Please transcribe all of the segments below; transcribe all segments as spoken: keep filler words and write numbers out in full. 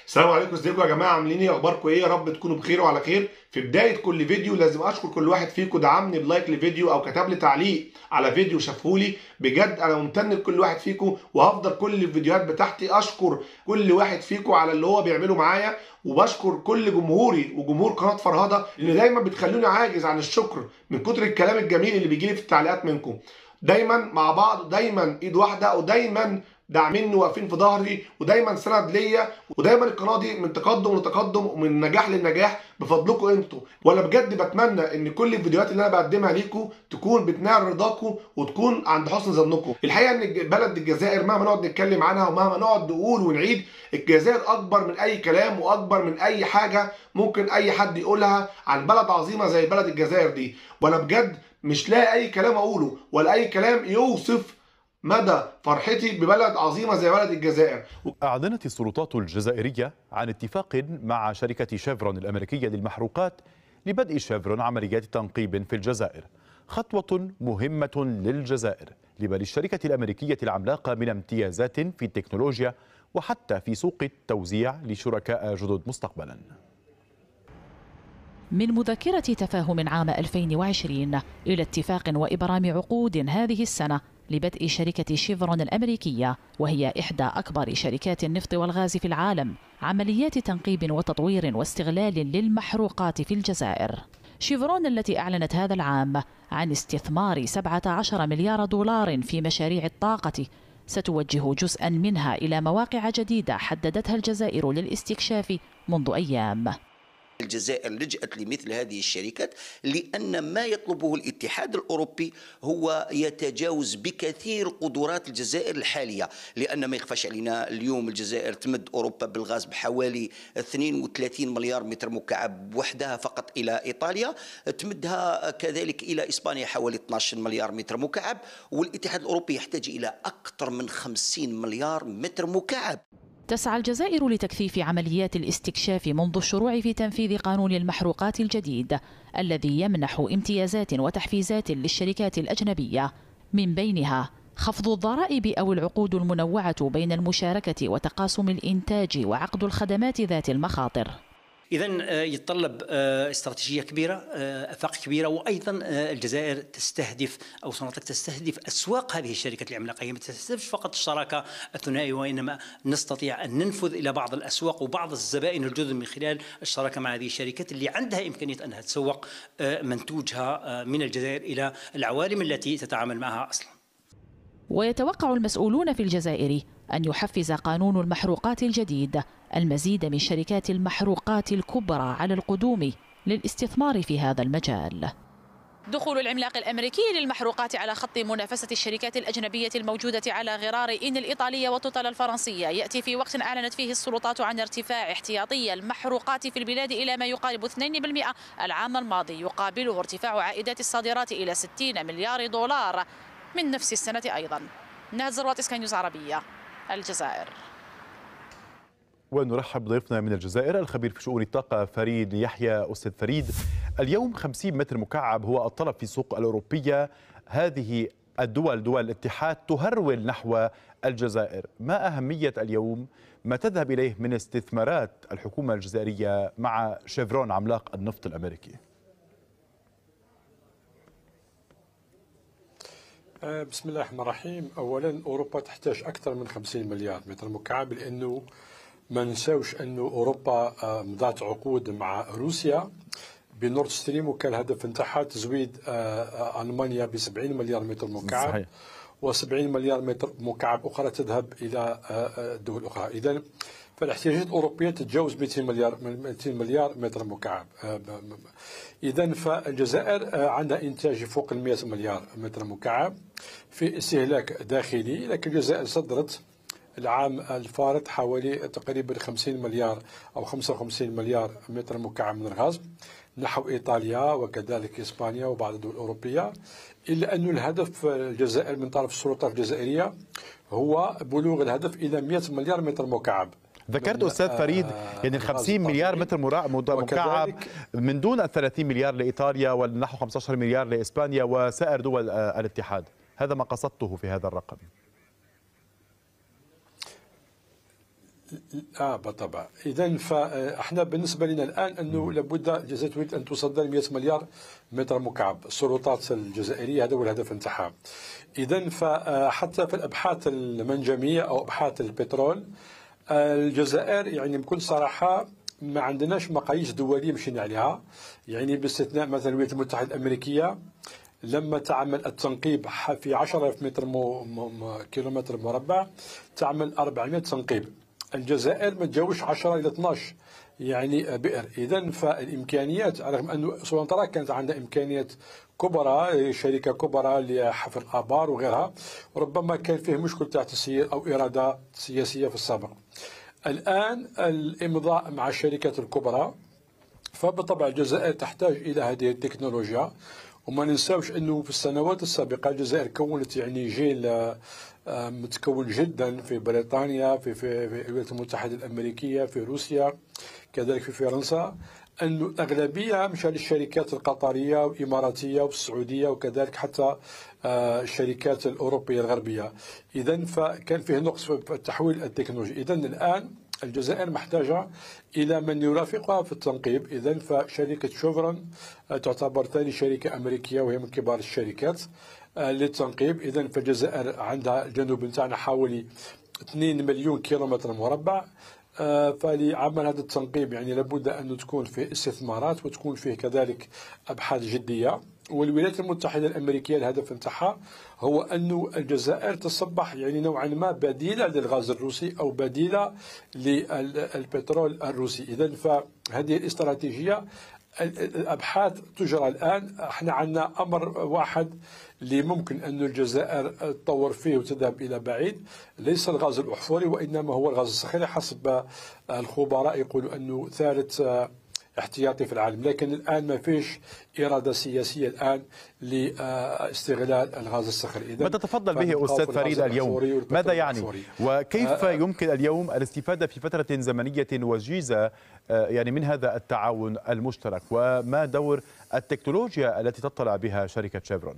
السلام عليكم، ازيكم يا جماعه؟ عاملين ايه؟ اخباركم ايه؟ يا رب تكونوا بخير وعلى خير. في بدايه كل فيديو لازم اشكر كل واحد فيكم دعمني بلايك لفيديو او كتب لي تعليق على فيديو شافهولي. بجد انا ممتن لكل واحد فيكم، وهفضل كل الفيديوهات بتاعتي اشكر كل واحد فيكم على اللي هو بيعمله معايا، وبشكر كل جمهوري وجمهور قناه فرهده اللي دايما بتخلوني عاجز عن الشكر من كتر الكلام الجميل اللي بيجي لي في التعليقات منكم. دايما مع بعض، دايما ايد واحده، ودايما داعميني واقفين في ظهري، ودايما سند ليا، ودايما القناه دي من تقدم لتقدم ومن نجاح للنجاح بفضلكم انتوا. وانا بجد بتمنى ان كل الفيديوهات اللي انا بقدمها ليكم تكون بتنال رضاكم وتكون عند حسن ظنكم. الحقيقه ان بلد الجزائر مهما نقعد نتكلم عنها ومهما نقعد نقول ونعيد، الجزائر اكبر من اي كلام واكبر من اي حاجه ممكن اي حد يقولها عن بلد عظيمه زي بلد الجزائر دي. وانا بجد مش لاقي اي كلام اقوله ولا اي كلام يوصف مدى فرحتي ببلد عظيمة زي بلد الجزائر. أعلنت السلطات الجزائرية عن اتفاق مع شركة شيفرون الأمريكية للمحروقات لبدء شيفرون عمليات تنقيب في الجزائر، خطوة مهمة للجزائر لبني الشركة الأمريكية العملاقة من امتيازات في التكنولوجيا وحتى في سوق التوزيع لشركاء جدد مستقبلا. من مذكرة تفاهم عام ألفين وعشرين إلى اتفاق وإبرام عقود هذه السنة لبدء شركة شيفرون الأمريكية، وهي إحدى أكبر شركات النفط والغاز في العالم، عمليات تنقيب وتطوير واستغلال للمحروقات في الجزائر. شيفرون التي أعلنت هذا العام عن استثمار سبعة عشر مليار دولار في مشاريع الطاقة، ستوجه جزءا منها إلى مواقع جديدة حددتها الجزائر للاستكشاف منذ أيام. الجزائر لجأت لمثل هذه الشركات لأن ما يطلبه الاتحاد الأوروبي هو يتجاوز بكثير قدرات الجزائر الحالية، لأن ما يخفاش علينا اليوم الجزائر تمد أوروبا بالغاز بحوالي اثنين وثلاثين مليار متر مكعب وحدها فقط إلى إيطاليا، تمدها كذلك إلى إسبانيا حوالي اثني عشر مليار متر مكعب، والاتحاد الأوروبي يحتاج إلى أكثر من خمسين مليار متر مكعب. تسعى الجزائر لتكثيف عمليات الاستكشاف منذ الشروع في تنفيذ قانون المحروقات الجديد الذي يمنح امتيازات وتحفيزات للشركات الأجنبية، من بينها خفض الضرائب أو العقود المنوعة بين المشاركة وتقاسم الإنتاج وعقد الخدمات ذات المخاطر. إذن يتطلب استراتيجية كبيرة، آفاق كبيرة، وأيضا الجزائر تستهدف أو سنطلق تستهدف أسواق هذه الشركات العملاقة. هي ما تستهدفش فقط الشراكة الثنائية، وإنما نستطيع أن ننفذ إلى بعض الأسواق وبعض الزبائن الجدد من خلال الشراكة مع هذه الشركات اللي عندها إمكانية أنها تسوق منتوجها من الجزائر إلى العوالم التي تتعامل معها أصلا. ويتوقع المسؤولون في الجزائر أن يحفز قانون المحروقات الجديد المزيد من شركات المحروقات الكبرى على القدوم للاستثمار في هذا المجال. دخول العملاق الأمريكي للمحروقات على خط منافسة الشركات الأجنبية الموجودة على غرار إن الإيطالية وتوتال الفرنسية يأتي في وقت أعلنت فيه السلطات عن ارتفاع احتياطي المحروقات في البلاد إلى ما يقارب اثنين بالمئة العام الماضي، يقابله ارتفاع عائدات الصادرات إلى ستين مليار دولار من نفس السنة أيضا. نهى الزروات، سكاي نيوز عربية، الجزائر. ونرحب بضيفنا من الجزائر الخبير في شؤون الطاقة فريد يحيى. أستاذ فريد، اليوم خمسين متر مكعب هو الطلب في السوق الأوروبية، هذه الدول دول الاتحاد تهرول نحو الجزائر، ما أهمية اليوم ما تذهب إليه من استثمارات الحكومة الجزائرية مع شيفرون عملاق النفط الأمريكي؟ بسم الله الرحمن الرحيم. اولا اوروبا تحتاج اكثر من خمسين مليار متر مكعب، لانه ما نساوش انه اوروبا مضات عقود مع روسيا بنورد ستريم، وكان الهدف نتاعها تزويد المانيا ب سبعين مليار متر مكعب. صحيح. و70 مليار متر مكعب اخرى تذهب الى دول اخرى. اذا فالاحتياجات الاوروبيه تتجاوز مئتين مليار مئتين مليار متر مكعب. اذا فالجزائر عندها انتاج فوق ال مئة مليار متر مكعب في استهلاك داخلي، لكن الجزائر صدرت العام الفارط حوالي تقريبا خمسين مليار او خمسة وخمسين مليار متر مكعب من الغاز نحو ايطاليا وكذلك اسبانيا وبعض الدول الاوروبيه، الا أن الهدف الجزائر من طرف السلطات الجزائريه هو بلوغ الهدف الى مئة مليار متر مكعب. ذكرت أستاذ فريد يعني ال خمسين مليار متر مكعب من دون ال ثلاثين مليار لإيطاليا ونحو خمسة عشر مليار لإسبانيا وسائر دول الاتحاد، هذا ما قصدته في هذا الرقم. اه بالطبع. اذا فاحنا بالنسبه لنا الان انه لابد الجزائر تريد ان تصدر مئة مليار متر مكعب. السلطات الجزائريه هذا هو الهدف نتاعها. اذا فحتى في الابحاث المنجميه او ابحاث البترول، الجزائر يعني بكل صراحه ما عندناش مقاييس دوليه مشينا عليها، يعني باستثناء مثلا الولايات المتحده الامريكيه لما تعمل التنقيب في عشرة آلاف متر مو مو كيلومتر مربع تعمل أربعمئة تنقيب. الجزائر ما تجاوزش عشرة الى اثناش يعني بئر. اذا فالامكانيات رغم انه سونطرا كانت عندها امكانيات كبرى، شركه كبرى لحفر الابار وغيرها، ربما كان فيه مشكل تاع تسيير او اراده سياسيه في السابق. الان الامضاء مع الشركات الكبرى، فبالطبع الجزائر تحتاج الى هذه التكنولوجيا. وما ننساوش انه في السنوات السابقه الجزائر كونت يعني جيل متكون جدا في بريطانيا، في في, في الولايات المتحده الامريكيه، في روسيا، كذلك في فرنسا، انه الاغلبيه مشى للشركات القطريه والاماراتيه والسعوديه وكذلك حتى الشركات الاوروبيه الغربيه. اذا فكان فيه نقص في التحويل التكنولوجي. اذا الان الجزائر محتاجة إلى من يرافقها في التنقيب. إذا فشركة شوفرون تعتبر ثاني شركة أمريكية وهي من كبار الشركات للتنقيب. إذا فالجزائر عندها الجنوب نتاعنا حوالي اثنين مليون كيلومتر مربع. فلعمل هذا التنقيب يعني لابد أن تكون فيه استثمارات وتكون فيه كذلك أبحاث جدية. والولايات المتحدة الأمريكية الهدف نتاعها هو أن الجزائر تصبح يعني نوعا ما بديلة للغاز الروسي أو بديلة للبترول الروسي. إذا فهذه الاستراتيجية الأبحاث تجرى الآن. احنا عندنا أمر واحد اللي ممكن أن الجزائر تطور فيه وتذهب إلى بعيد، ليس الغاز الأحفوري وإنما هو الغاز الصخري، حسب الخبراء يقولوا أنه ثالث احتياطي في العالم. لكن الآن ما فيش إرادة سياسية الآن لاستغلال الغاز الصخري. ما تتفضل به أستاذ فريد اليوم ماذا يعني؟ وكيف يمكن اليوم الاستفادة في فترة زمنية وجيزة يعني من هذا التعاون المشترك؟ وما دور التكنولوجيا التي تطلع بها شركة شيفرون؟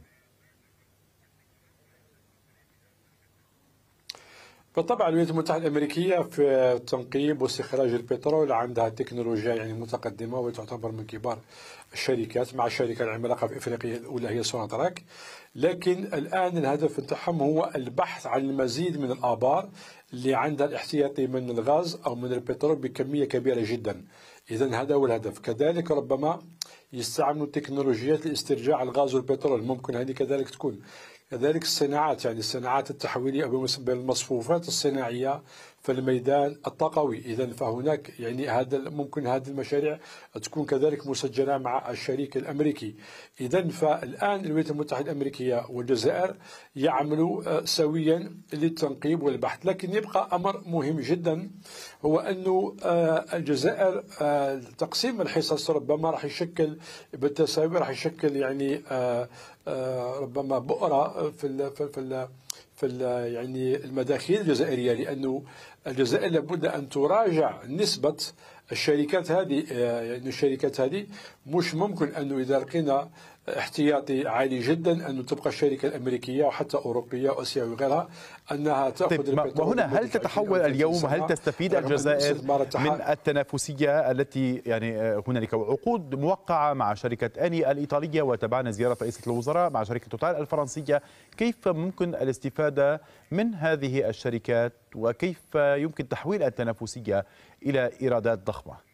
بالطبع الولايات المتحدة الأمريكية في التنقيب واستخراج البترول عندها تكنولوجيا يعني متقدمة وتعتبر من كبار الشركات، مع الشركة العملاقة في إفريقيا الأولى هي سوناتراك. لكن الآن الهدف نتاعهم هو البحث عن المزيد من الآبار اللي عندها الاحتياطي من الغاز أو من البترول بكمية كبيرة جدا. إذا هذا هو الهدف. كذلك ربما يستعملوا تكنولوجيات لاسترجاع الغاز والبترول، ممكن هذه كذلك تكون. كذلك الصناعات يعني الصناعات التحويلية أو المصفوفات الصناعية في الميدان الطاقوي. إذا فهناك يعني هذا ممكن هذه المشاريع تكون كذلك مسجلة مع الشريك الأمريكي. إذا فالآن الولايات المتحدة الأمريكية والجزائر يعملوا سويا للتنقيب والبحث. لكن يبقى أمر مهم جدا هو أنه الجزائر تقسيم الحصص ربما راح يشكل بالتساوي، راح يشكل يعني ربما بؤرة في ال في ال في ال يعني المداخيل الجزائرية، لأنه الجزائر لابد أن تراجع نسبة الشركات هذه. يعني الشركات هذه مش ممكن أنه إذا لقينا احتياطي عالي جدا أنه تبقى الشركة الأمريكية وحتى أوروبية وأسيوية وغيرها أنها تأخذ طيب البترول. وهنا هل تتحول اليوم، هل تستفيد الجزائر من التنافسية التي يعني هنالك عقود موقعة مع شركة أني الإيطالية وتبعنا زيارة رئيسة الوزراء مع شركة توتال الفرنسية؟ كيف ممكن الاستفادة من هذه الشركات وكيف يمكن تحويل التنافسية إلى إيرادات ضخمة؟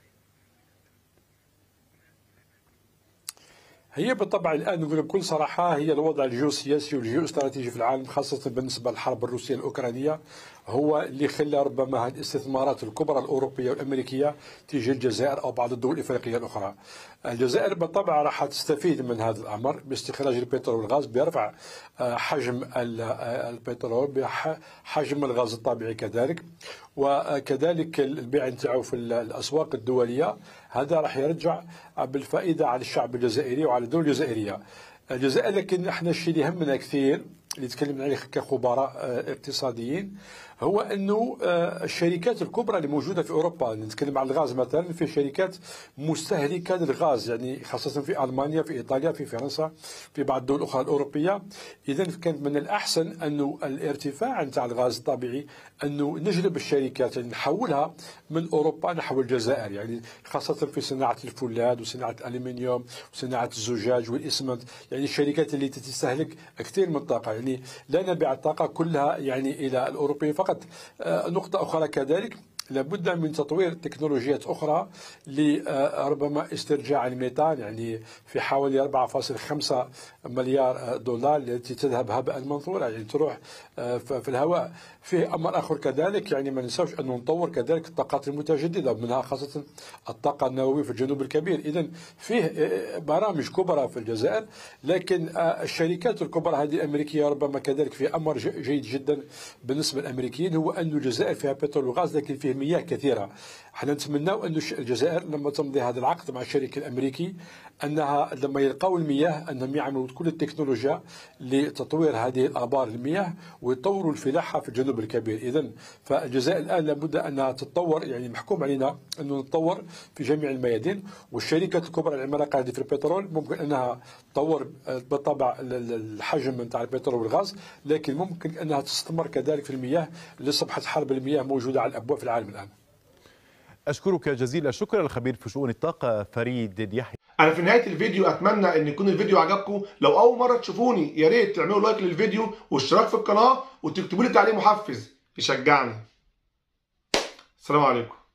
هي بالطبع الآن نقول بكل صراحة هي الوضع الجيوسياسي والجيوستراتيجي في العالم، خاصة بالنسبة للحرب الروسية الأوكرانية، هو اللي خلى ربما الاستثمارات الكبرى الأوروبية والأمريكية تيجي الجزائر أو بعض الدول الإفريقية الأخرى. الجزائر بالطبع راح تستفيد من هذا الأمر باستخراج البترول والغاز، بيرفع حجم البترول بحجم الغاز الطبيعي كذلك، وكذلك البيع نتاعو في الأسواق الدولية. هذا راح يرجع بالفائدة على الشعب الجزائري وعلى الدولة الجزائرية. الجزائر لكن احنا الشيء اللي يهمنا كثير اللي تكلمنا عليه كخبراء اقتصاديين هو انه الشركات الكبرى اللي موجوده في اوروبا، نتكلم عن الغاز مثلا، في شركات مستهلكه للغاز يعني خاصه في المانيا، في ايطاليا، في فرنسا، في بعض الدول الاخرى الاوروبيه. اذا كانت من الاحسن انه الارتفاع نتاع الغاز الطبيعي انه نجلب الشركات، يعني نحولها من اوروبا نحو الجزائر، يعني خاصه في صناعه الفولاذ وصناعه الالومنيوم وصناعه الزجاج والاسمنت، يعني الشركات اللي تستهلك كثير من الطاقه، يعني لا نبيع الطاقه كلها يعني الى الاوروبيين فقط. نقطة أخرى كذلك لابد من تطوير تكنولوجيات أخرى لربما استرجاع الميثان، يعني في حوالي أربعة فاصلة خمسة مليار دولار التي تذهب هباء منثورا، يعني تروح في الهواء. فيه أمر آخر كذلك، يعني ما ننساوش أن نطور كذلك الطاقات المتجددة، منها خاصة الطاقة النووية في الجنوب الكبير. إذن فيه برامج كبرى في الجزائر، لكن الشركات الكبرى هذه الأمريكية ربما كذلك في أمر جيد جدا بالنسبة للأمريكيين، هو أن الجزائر فيها بترول وغاز لكن فيه مياه كثيرة. احنا نتمناو أن الجزائر لما تمضي هذا العقد مع الشريك الأمريكي أنها لما يلقاو المياه أنهم يعملوا كل التكنولوجيا لتطوير هذه الآبار المياه ويطوروا الفلاحة في الجنوب الكبير. إذن فالجزائر الآن لابد أنها تتطور، يعني محكوم علينا أنه نتطور في جميع الميادين، والشركات الكبرى العملاقة هذه في البترول ممكن أنها تطور بالطبع الحجم نتاع البترول والغاز، لكن ممكن أنها تستمر كذلك في المياه اللي أصبحت حرب المياه موجودة على الأبواب في العالم الآن. أشكرك جزيل الشكر الخبير في شؤون الطاقة فريد يحيى. انا في نهايه الفيديو اتمنى ان يكون الفيديو عجبكم. لو اول مره تشوفوني يا ريت تعملوا لايك للفيديو واشتراك في القناه وتكتبوا لي تعليق محفز يشجعني. السلام عليكم.